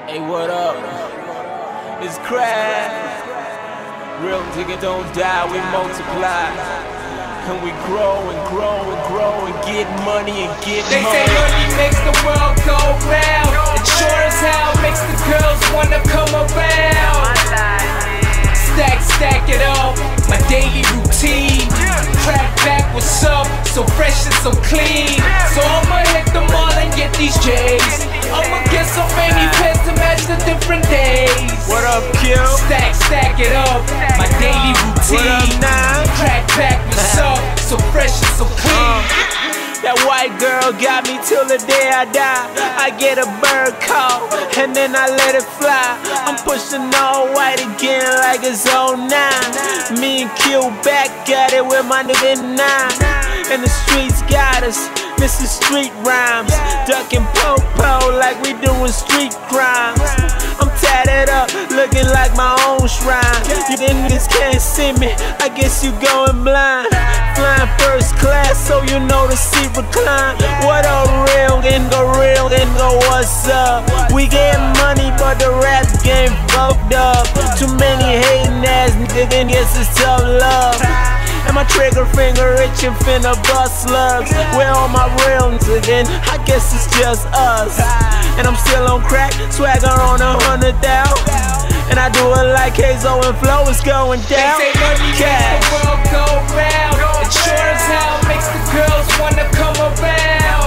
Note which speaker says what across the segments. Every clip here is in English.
Speaker 1: Hey, what up? It's Crash. Real nigga don't die, we multiply. And we grow and grow and grow and get money and get
Speaker 2: They
Speaker 1: money.
Speaker 2: say money makes the world go round. It sure as hell makes the girls wanna come around. Stack it up, my daily routine. Crack back, what's up? So fresh and so clean. So I'ma hit the mall and get these J's. I'ma get so many pairs to match the different days.
Speaker 1: What up, Q?
Speaker 2: Stack it up, my daily routine.
Speaker 1: What up now?
Speaker 2: Crack back, what's up? So fresh and so clean.
Speaker 1: That white girl got me till the day I die. I get a bird call and then I let it fly. I'm pushing all white again like it's 09. Me and Q back at it with my nigga 9. And the streets got us, missing street rhymes. Ducking po-po like we doing street crimes. I'm tatted up, looking like my own shrine. You niggas can't see me, I guess you going blind. Flying first class, so you know the seat recline. What a real go, what's up? We get money, but the rap game fucked up. Too many hating ass niggas, guess it's tough love. And my trigger finger itching, finna bust slugs. Where all my real niggas again? I guess it's just us. And I'm still on crack, swagger on 100,000. And I do it like Hazo and Flow is going down.
Speaker 2: They say money makes the world go round. It sure as hell makes the girls wanna come around.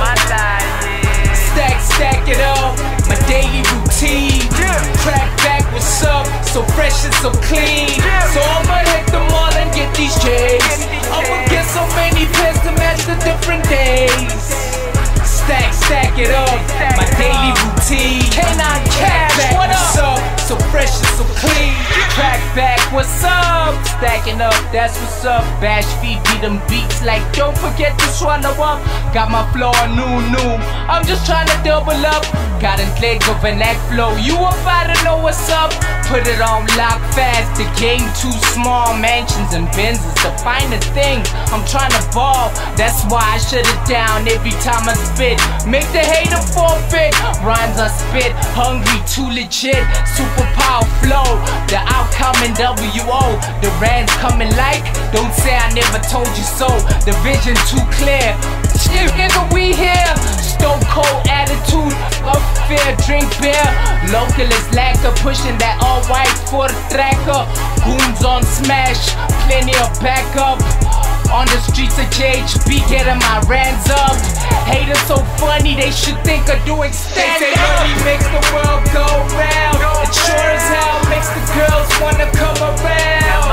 Speaker 2: Stack it up, my daily routine. Crack back, what's up? So fresh and so clean. So I'ma hit the mall and get these J's. I'ma get so many pairs to match the different days. Stack it up, my daily routine. Crack back, what's up? So fresh and so clean. Crack back, what's up? Stacking up, that's what's up. Bash feet, beat them beats like don't forget to swallow up. Got my flow on new. I'm just trying to double up. Got a leg of an act flow. You about to know what's up. Put it on lock fast. The game too small. Mansions and Benzes the finest thing. I'm trying to ball. That's why I shut it down every time I spit. Make the hater forfeit. Rhymes I spit. Hungry, too legit. Superpower flow. The outcome in WO. The rands coming like. Don't say I never told you so. The vision too clear. Shit, nigga, we here. Stone cold attitude. Up fear, drink beer. Local is lacquer. Pushing that all white for the tracker. Goons on smash. Plenty of backup. On the streets of JHB, getting my rands up. Haters so funny, they should think of doing stand-up. They say money makes the world go round. It sure as hell makes the girls wanna come around.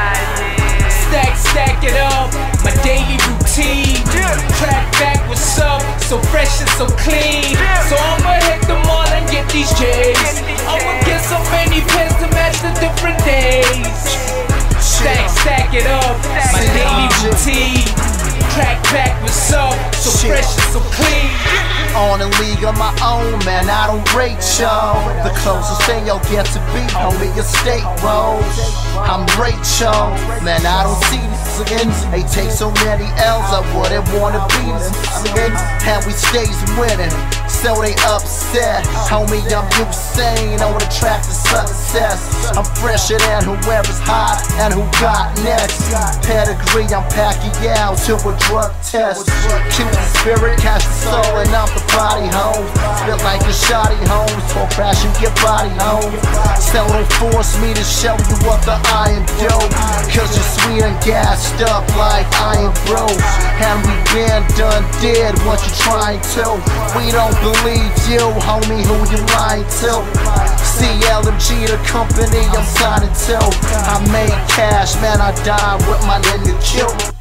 Speaker 2: Stack it up, my daily routine. Crack back, what's up? So fresh and so clean. So I'ma hit the mall and get these J's. I'ma get so many pairs to match the different days. Stack it up, my daily routine. Crack back, what's up? So fresh and so clean.
Speaker 3: On a league of my own, man, I don't rate y'all. The closest thing you'll get to be, homie, your state road. I'm Rachel, man, I don't see this again. They take so many L's, I wouldn't wanna be this again. And we stays winning, so they upset. Homie, I'm Usain on the track to success. I'm fresher than whoever's hot and who got next. Pedigree, I'm Pacquiao to a drug test. Keep the spirit, catch the soul, and I'm the body home. Spit like a shoddy home, talk crash and get body home. So don't force me to show you what the iron do. Cause you're sweet and gassed up like iron bro. And we been done did what you're trying to. We don't believe you, homie, who you lying to. CLMG the company I'm signing to. I made cash, man, I died with my nigga Q.